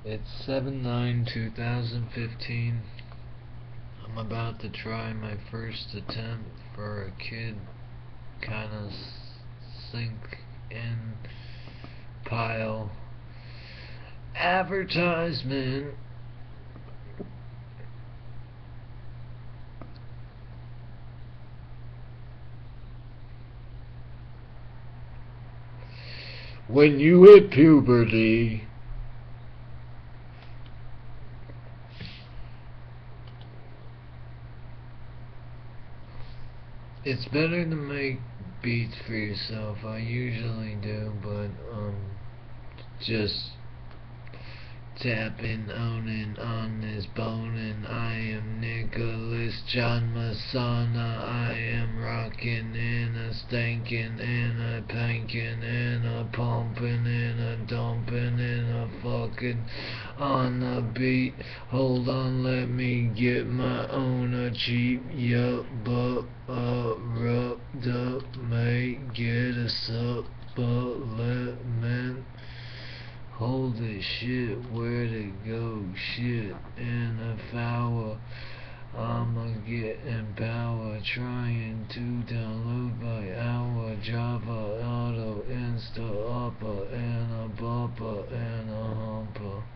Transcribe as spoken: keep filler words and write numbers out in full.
It's seven nine two thousand fifteen. I'm about to try my first attempt for a kid kinda sink in pile advertisement. When you hit puberty, it's better to make beats for yourself. I usually do, but um, just tapping, owning on this boning. I am Nicholas John Messana. I am rocking and a stankin' and a pankin' and a pumping and a dumping and a fucking on the beat. Hold on, let me get my own a cheap yup, but uh, rubbed up, may get a sup, but let me hold it, shit, where'd it go? Shit, in a foul. I'ma get in power, trying to download by hour. Java, auto, insta, upper, and a bumper, and a humper.